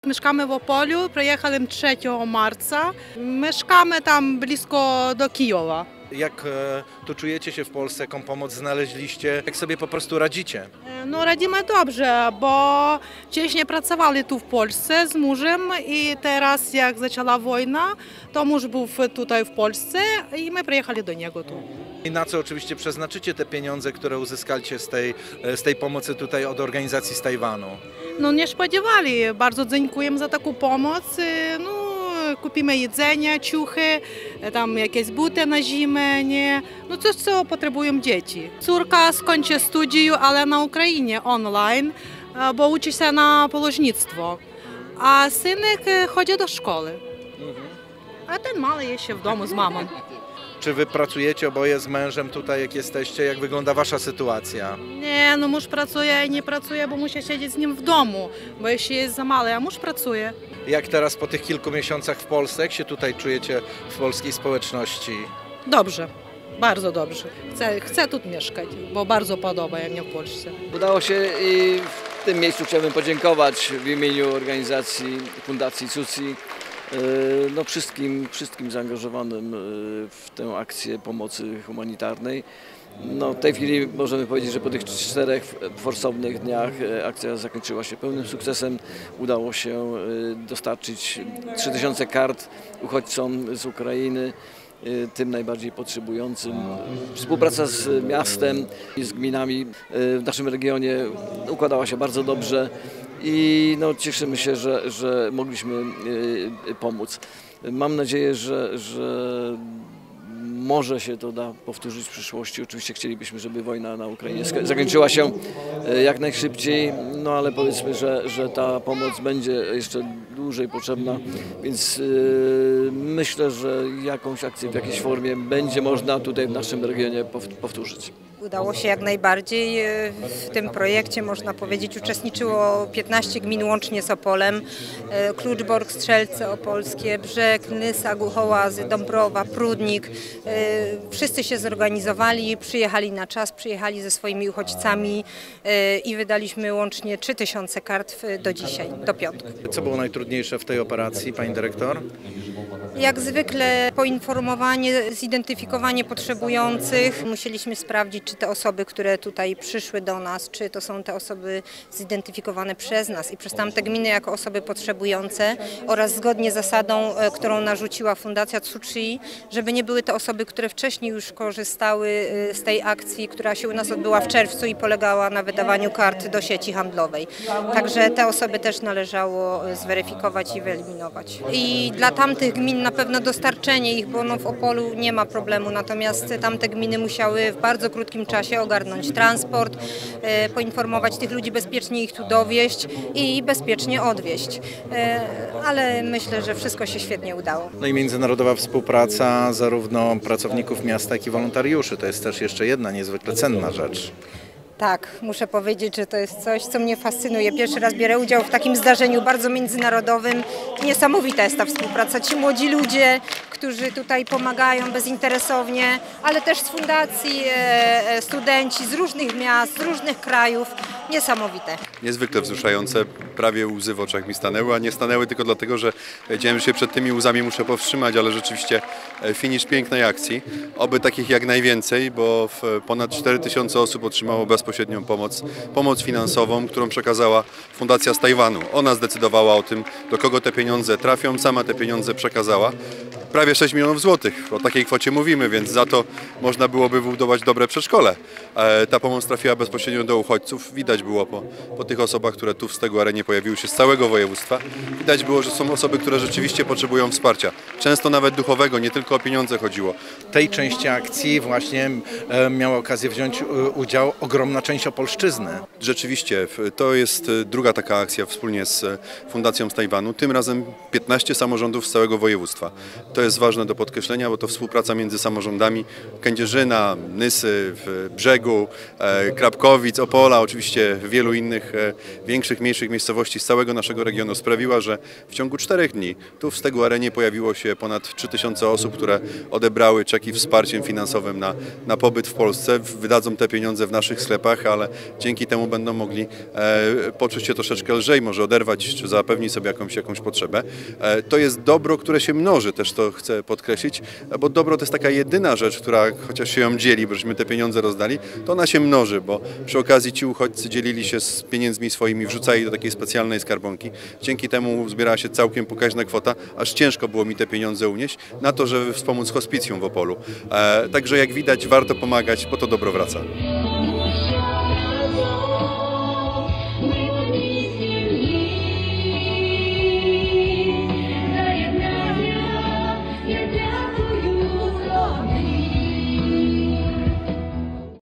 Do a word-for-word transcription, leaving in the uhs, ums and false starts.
Mieszkamy w Opolu, przyjechałem trzeciego marca. Mieszkamy tam blisko do Kijowa. Jak tu czujecie się w Polsce, jaką pomoc znaleźliście, jak sobie po prostu radzicie? No radzimy dobrze, bo wcześniej pracowali tu w Polsce z mężem i teraz jak zaczęła wojna, to mąż był tutaj w Polsce i my przyjechali do niego tu. I na co oczywiście przeznaczycie te pieniądze, które uzyskaliście z tej, z tej pomocy tutaj od organizacji z Tajwanu? No nie spodziewali, bardzo dziękujemy za taką pomoc. No, kupimy jedzenie, ciuchy, tam jakieś buty na zimę, nie? No coś, co potrzebują dzieci. Córka skończy studia, ale na Ukrainie online, bo uczy się na położnictwo, a synek chodzi do szkoły, a ten mały jest się w domu z mamą. Czy wy pracujecie oboje z mężem tutaj, jak jesteście? Jak wygląda wasza sytuacja? Nie, no mąż pracuje i nie pracuje, bo muszę siedzieć z nim w domu, bo jeszcze jest za mały, a mąż pracuje. Jak teraz po tych kilku miesiącach w Polsce, jak się tutaj czujecie w polskiej społeczności? Dobrze, bardzo dobrze. Chcę, chcę tu mieszkać, bo bardzo podoba jak mnie w Polsce. Udało się i w tym miejscu chciałbym podziękować w imieniu organizacji Fundacji Cucji no wszystkim, wszystkim zaangażowanym w tę akcję pomocy humanitarnej. No, w tej chwili możemy powiedzieć, że po tych czterech forsownych dniach akcja zakończyła się pełnym sukcesem. Udało się dostarczyć trzy tysiące kart uchodźcom z Ukrainy, tym najbardziej potrzebującym. Współpraca z miastem i z gminami w naszym regionie układała się bardzo dobrze i no, cieszymy się, że, że mogliśmy pomóc. Mam nadzieję, że, że może się to da powtórzyć w przyszłości. Oczywiście chcielibyśmy, żeby wojna na Ukrainie zakończyła się jak najszybciej, no ale powiedzmy, że, że ta pomoc będzie jeszcze dłużej potrzebna, więc yy, myślę, że jakąś akcję w jakiejś formie będzie można tutaj w naszym regionie powtórzyć. Udało się jak najbardziej. W tym projekcie, można powiedzieć, uczestniczyło piętnaście gmin łącznie z Opolem. Kluczbork, Strzelce Opolskie, Brzeg, Nysa, Głuchołazy, Dąbrowa, Prudnik. Wszyscy się zorganizowali, przyjechali na czas, przyjechali ze swoimi uchodźcami i wydaliśmy łącznie trzy tysiące kart do dzisiaj, do piątku. Co było najtrudniejsze w tej operacji, pani dyrektor? Jak zwykle poinformowanie, zidentyfikowanie potrzebujących. Musieliśmy sprawdzić, czy te osoby, które tutaj przyszły do nas, czy to są te osoby zidentyfikowane przez nas i przez tamte gminy jako osoby potrzebujące oraz zgodnie z zasadą, którą narzuciła Fundacja Cucji, żeby nie były to osoby, które wcześniej już korzystały z tej akcji, która się u nas odbyła w czerwcu i polegała na wydawaniu kart do sieci handlowej. Także te osoby też należało zweryfikować i wyeliminować. I dla tamtych gmin na pewno dostarczenie ich, bo no w Opolu nie ma problemu, natomiast tamte gminy musiały w bardzo krótkim czasie ogarnąć transport, e, poinformować tych ludzi, bezpiecznie ich tu dowieźć i bezpiecznie odwieźć. E, ale myślę, że wszystko się świetnie udało. No i międzynarodowa współpraca zarówno pracowników miasta, jak i wolontariuszy. To jest też jeszcze jedna niezwykle cenna rzecz. Tak, muszę powiedzieć, że to jest coś, co mnie fascynuje. Pierwszy raz biorę udział w takim zdarzeniu bardzo międzynarodowym. Niesamowita jest ta współpraca. Ci młodzi ludzie, którzy tutaj pomagają bezinteresownie, ale też z fundacji, e, studenci z różnych miast, z różnych krajów. Niesamowite. Niezwykle wzruszające, prawie łzy w oczach mi stanęły, a nie stanęły tylko dlatego, że wiedziałem, że się przed tymi łzami muszę powstrzymać, ale rzeczywiście finisz pięknej akcji. Oby takich jak najwięcej, bo ponad cztery tysiące osób otrzymało bezpośrednią pomoc, pomoc finansową, którą przekazała Fundacja z Tajwanu. Ona zdecydowała o tym, do kogo te pieniądze trafią, sama te pieniądze przekazała. Prawie sześć milionów złotych, o takiej kwocie mówimy, więc za to można byłoby wybudować dobre przedszkole. Ta pomoc trafiła bezpośrednio do uchodźców. Widać było po, po tych osobach, które tu w Stegu Arenie pojawiły się z całego województwa. Widać było, że są osoby, które rzeczywiście potrzebują wsparcia. Często nawet duchowego, nie tylko o pieniądze chodziło. W tej części akcji właśnie e, miała okazję wziąć udział ogromna część Opolszczyzny. Rzeczywiście, to jest druga taka akcja wspólnie z Fundacją z Tajwanu. Tym razem piętnaście samorządów z całego województwa. To jest ważne do podkreślenia, bo to współpraca między samorządami Kędzierzyna, Nysy, Brzegu, Krapkowic, Opola, oczywiście zasadzie wielu innych większych, mniejszych miejscowości z całego naszego regionu sprawiła, że w ciągu czterech dni tu w Stegu Arenie pojawiło się ponad trzy tysiące osób, które odebrały czeki wsparciem finansowym na, na pobyt w Polsce. Wydadzą te pieniądze w naszych sklepach, ale dzięki temu będą mogli e, poczuć się troszeczkę lżej, może oderwać, czy zapewnić sobie jakąś, jakąś potrzebę. E, to jest dobro, które się mnoży, też to chcę podkreślić, bo dobro to jest taka jedyna rzecz, która chociaż się ją dzieli, bo żeśmy te pieniądze rozdali, to ona się mnoży, bo przy okazji ci uchodźcy dzielili się z pieniędzmi swoimi, wrzucali do takiej specjalnej skarbonki. Dzięki temu zbierała się całkiem pokaźna kwota, aż ciężko było mi te pieniądze unieść na to, żeby wspomóc hospicjum w Opolu. E, także jak widać, warto pomagać, bo to dobro wraca.